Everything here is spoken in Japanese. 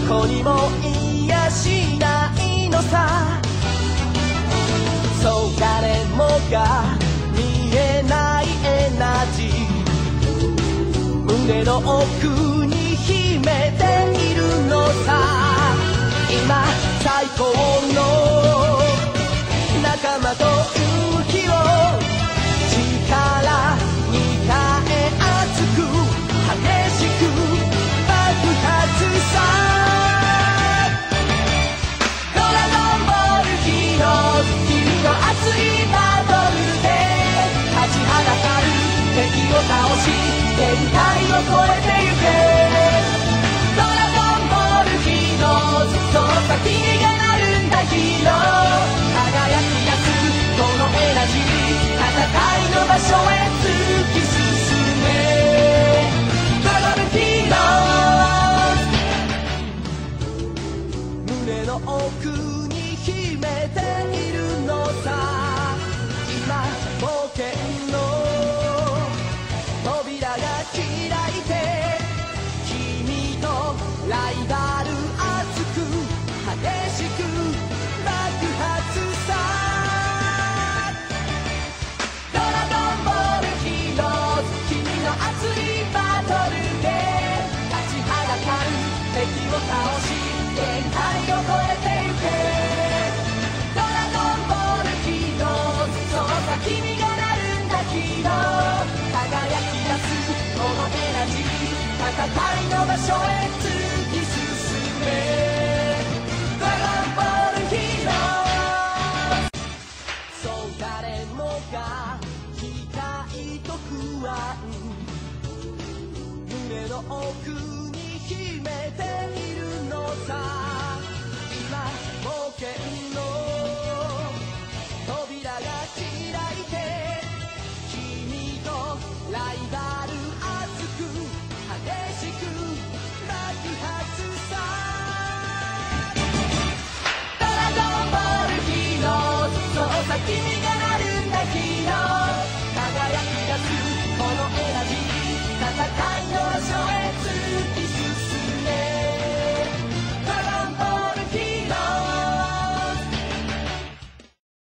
こにも癒しないのさ。そう誰もが見えないエナジー、胸の奥に秘めているのさ。今最高の仲間と勇気を力に変え熱く激しく爆発さ。ドラゴンボールヒーローズ、君の熱いバトルで立ちはだかる敵を倒し限界を超えてゆけ。ドラゴンボールヒーローズ、その先にがなるんだヒーロー。輝き出すこのエナジー、戦いの場所へ突き進め。ドラゴンヒーローズ、胸の奥に秘めているのさ。今冒険の扉が開いて、君とライバル熱く激しく爆発さ。ドラゴンボールヒーローズ、君の熱いバトルで立ちはだかる敵を倒し限界を超えてゆけ。ドラゴンボールヒーローズ、その先にがなるんだヒーロー。輝き出すこのエナジー、戦いの場所へ突き進め。ドラゴンボールヒーローズ。そう誰もが期待と不安、胸の奥に秘めているのさ。今冒険の扉が開いて、君とライバル熱く激しく爆発さ。ドラゴンボールヒーローズ、その先にがなるんだヒーロー。輝き出すこのエナジー、戦いの場所へ